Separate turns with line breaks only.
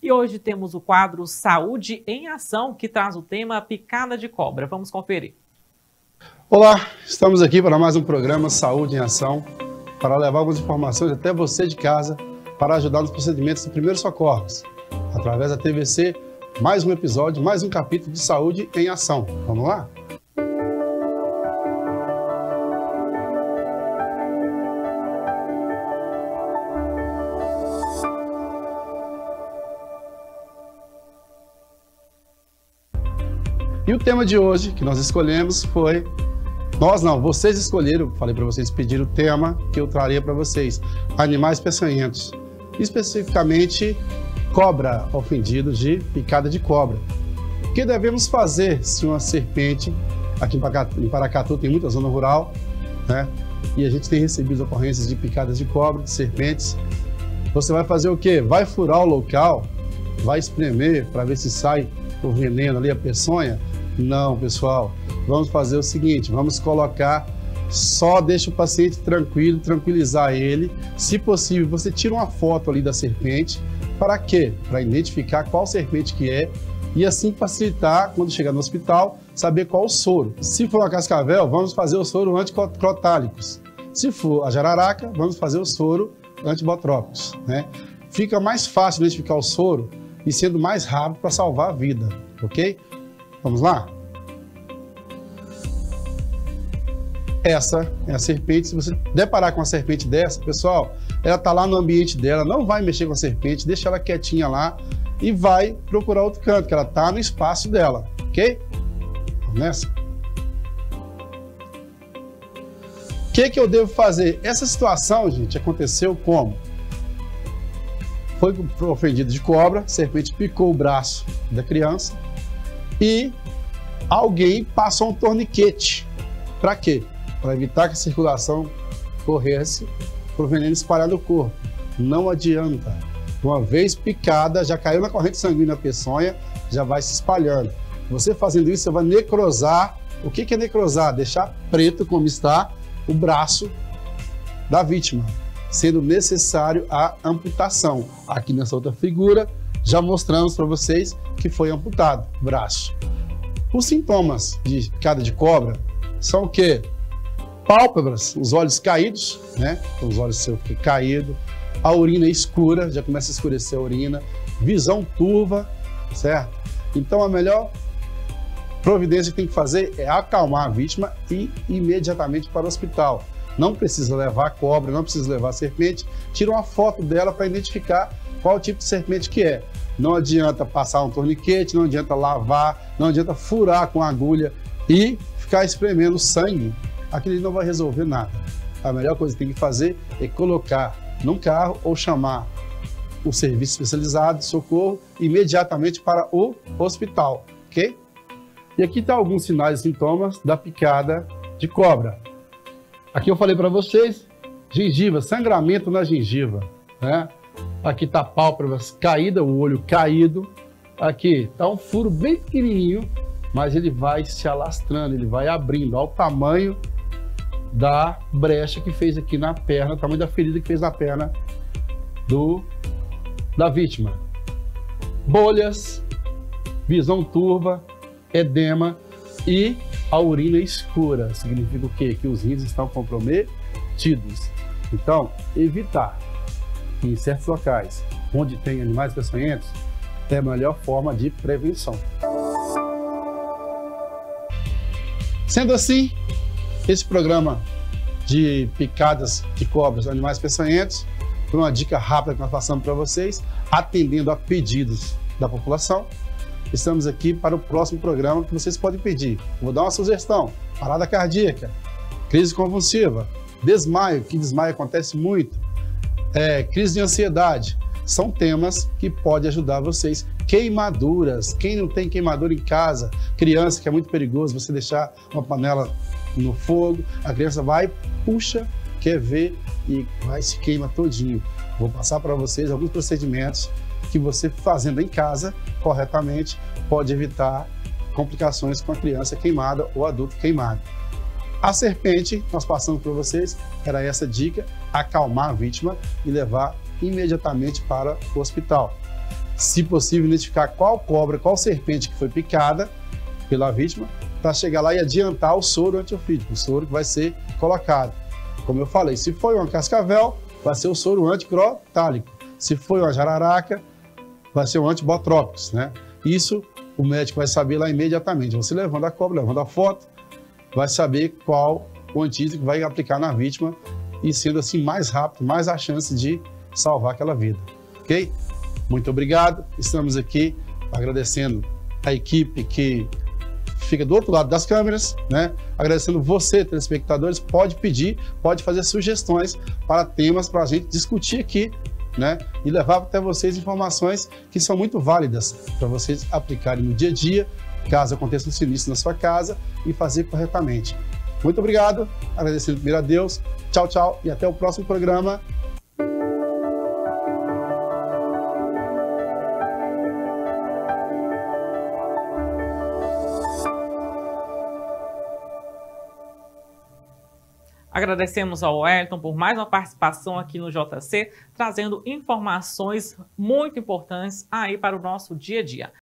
E hoje temos o quadro Saúde em Ação, que traz o tema Picada de Cobra. Vamos conferir.
Olá, estamos aqui para mais um programa Saúde em Ação, para levar algumas informações até você de casa, para ajudar nos procedimentos de primeiros socorros. Através da TVC, mais um episódio, mais um capítulo de Saúde em Ação. Vamos lá? E o tema de hoje que nós escolhemos foi... vocês escolheram, falei para vocês pedir o tema que eu traria para vocês. Animais peçonhentos. Especificamente, cobra ofendida de picada de cobra. O que devemos fazer se uma serpente, aqui em Paracatu tem muita zona rural, né? E a gente tem recebido ocorrências de picadas de cobra, de serpentes. Você vai fazer o quê? Vai furar o local? Vai espremer para ver se sai o veneno ali, a peçonha? Não, pessoal. Vamos fazer o seguinte, vamos colocar, só deixa o paciente tranquilo, tranquilizar ele. Se possível, você tira uma foto ali da serpente. Para quê? Para identificar qual serpente que é e assim facilitar, quando chegar no hospital, saber qual o soro. Se for a cascavel, vamos fazer o soro anticrotálicos. Se for a jararaca, vamos fazer o soro antibotrópicos, né? Fica mais fácil identificar o soro e sendo mais rápido para salvar a vida, ok? Vamos lá? Essa é a serpente. Se você deparar com uma serpente dessa, pessoal, ela está lá no ambiente dela, não vai mexer com a serpente, deixa ela quietinha lá e vai procurar outro canto, que ela está no espaço dela, ok? Vamos nessa? O que eu devo fazer? Essa situação, gente, aconteceu como? Foi ofendido de cobra, a serpente picou o braço da criança e alguém passou um torniquete. Para quê? Para evitar que a circulação corresse para o veneno espalhar no corpo. Não adianta. Uma vez picada, já caiu na corrente sanguínea na peçonha, já vai se espalhando. Você fazendo isso, você vai necrosar. O que é necrosar? Deixar preto, como está, o braço da vítima, sendo necessário a amputação. Aqui nessa outra figura, já mostramos para vocês que foi amputado o braço. Os sintomas de picada de cobra são o quê? Pálpebras, os olhos caídos, né? Os olhos seus caídos, a urina escura, já começa a escurecer a urina, visão turva, certo? Então a melhor providência que tem que fazer é acalmar a vítima e imediatamente para o hospital. Não precisa levar a cobra, não precisa levar a serpente, tira uma foto dela para identificar qual tipo de serpente que é. Não adianta passar um torniquete, não adianta lavar, não adianta furar com a agulha e ficar espremendo sangue. Aquilo não vai resolver nada. A melhor coisa que tem que fazer é colocar num carro ou chamar o serviço especializado de socorro imediatamente para o hospital, ok? E aqui está alguns sinais e sintomas da picada de cobra. Aqui eu falei para vocês, gengiva, sangramento na gengiva, né? Aqui está a pálpebra caída, o olho caído. Aqui está um furo bem pequenininho, mas ele vai se alastrando, ele vai abrindo ao tamanho da brecha que fez aqui na perna, o tamanho da ferida que fez na perna da vítima. Bolhas, visão turva, edema e a urina escura. Significa o quê? Que os rins estão comprometidos. Então, evitar em certos locais onde tem animais peçonhentos é a melhor forma de prevenção. Sendo assim, esse programa de picadas de cobras, animais peçonhentos, foi uma dica rápida que nós passamos para vocês, atendendo a pedidos da população. Estamos aqui para o próximo programa que vocês podem pedir. Vou dar uma sugestão: parada cardíaca, crise convulsiva, desmaio, que desmaio acontece muito, crise de ansiedade. São temas que podem ajudar vocês. Queimaduras, quem não tem queimadura em casa, criança, que é muito perigoso você deixar uma panela no fogo, a criança vai, puxa, quer ver e vai se queima todinho. Vou passar para vocês alguns procedimentos que você fazendo em casa corretamente pode evitar complicações com a criança queimada ou adulto queimado. A serpente, nós passamos para vocês, era essa dica: acalmar a vítima e levar imediatamente para o hospital. se possível, identificar qual cobra, qual serpente que foi picada pela vítima, para chegar lá e adiantar o soro antiofídico, o soro que vai ser colocado. Como eu falei, se foi uma cascavel, vai ser o soro anticrotálico. Se foi uma jararaca, vai ser o antibotrópicos, né? Isso o médico vai saber lá imediatamente. Você levando a cobra, levando a foto, vai saber qual o antídoto que vai aplicar na vítima e sendo assim mais rápido, mais a chance de salvar aquela vida, ok? Muito obrigado, estamos aqui agradecendo a equipe que fica do outro lado das câmeras, né? Agradecendo você, telespectadores, pode pedir, pode fazer sugestões para temas para a gente discutir aqui, né? E levar até vocês informações que são muito válidas para vocês aplicarem no dia a dia, caso aconteça um sinistro na sua casa, e fazer corretamente. Muito obrigado, agradecendo primeiro a Deus, tchau, tchau, e até o próximo programa.
Agradecemos ao Wellington por mais uma participação aqui no JC, trazendo informações muito importantes aí para o nosso dia a dia.